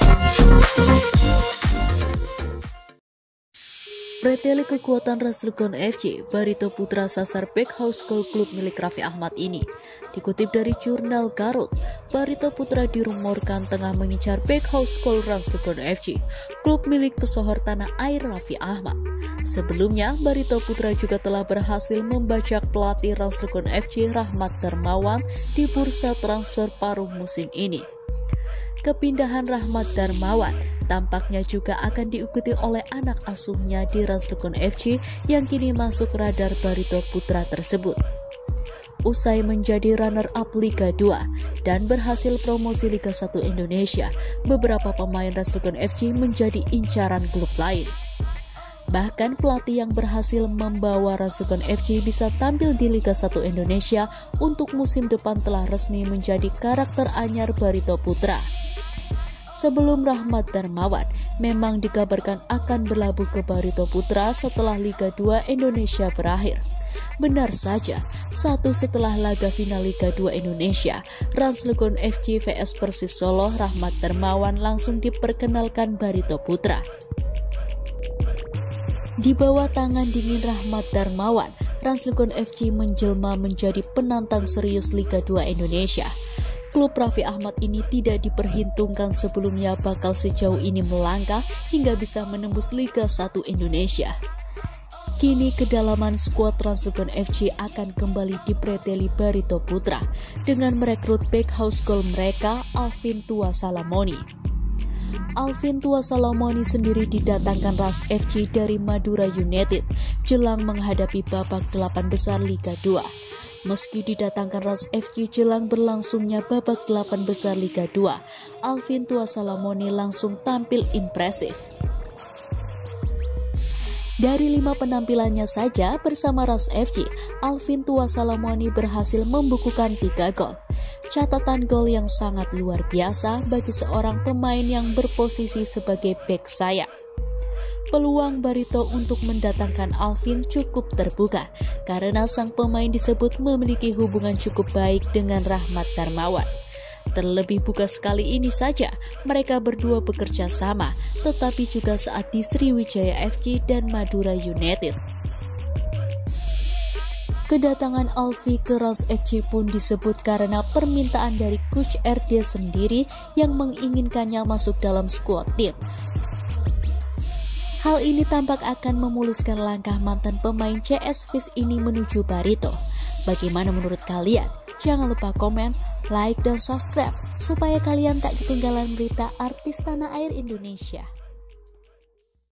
Preteli kekuatan Ranslegon FC, Barito Putra sasar Back House Goal klub milik Raffi Ahmad ini. Dikutip dari jurnal Garut, Barito Putra dirumorkan tengah mengincar Back House Goal Ranslegon FC, klub milik pesohor tanah air Raffi Ahmad. Sebelumnya, Barito Putra juga telah berhasil membajak pelatih Ranslegon FC Rahmat Darmawan di bursa transfer paruh musim ini. Kepindahan Rahmat Darmawan tampaknya juga akan diikuti oleh anak asuhnya di Ranslegon FC yang kini masuk radar Barito Putra tersebut. Usai menjadi runner-up Liga 2 dan berhasil promosi Liga 1 Indonesia, beberapa pemain Ranslegon FC menjadi incaran klub lain. Bahkan pelatih yang berhasil membawa Ranslegon FC bisa tampil di Liga 1 Indonesia untuk musim depan telah resmi menjadi karakter anyar Barito Putra. Sebelum Rahmat Darmawan memang dikabarkan akan berlabuh ke Barito Putra setelah Liga 2 Indonesia berakhir. Benar saja, satu setelah laga final Liga 2 Indonesia, Ranslegon FC vs Persis Solo, Rahmat Darmawan langsung diperkenalkan Barito Putra. Di bawah tangan dingin Rahmat Darmawan, Ranslegon FC menjelma menjadi penantang serius Liga 2 Indonesia. Klub Raffi Ahmad ini tidak diperhitungkan sebelumnya bakal sejauh ini melangkah hingga bisa menembus Liga 1 Indonesia. Kini kedalaman skuad Ranslegon FC akan kembali dipreteli Barito Putra dengan merekrut back house goal mereka Alvin Tuasalamoni. Alvin Tuasalamoni sendiri didatangkan Ras FC dari Madura United jelang menghadapi babak 8 besar Liga 2. Meski didatangkan Ras FC jelang berlangsungnya babak 8 besar Liga 2, Alvin Tuasalamoni langsung tampil impresif. Dari 5 penampilannya saja bersama Ras FC, Alvin Tuasalamoni berhasil membukukan 3 gol. Catatan gol yang sangat luar biasa bagi seorang pemain yang berposisi sebagai bek sayap. Peluang Barito untuk mendatangkan Alvin cukup terbuka karena sang pemain disebut memiliki hubungan cukup baik dengan Rahmat Darmawan. Terlebih buka sekali ini saja mereka berdua bekerja sama, tetapi juga saat di Sriwijaya FC dan Madura United. Kedatangan Alvi ke Ras FC pun disebut karena permintaan dari Coach RD sendiri yang menginginkannya masuk dalam skuad tim. Hal ini tampak akan memuluskan langkah mantan pemain CS FIS ini menuju Barito. Bagaimana menurut kalian? Jangan lupa komen, like, dan subscribe supaya kalian tak ketinggalan berita artis tanah air Indonesia.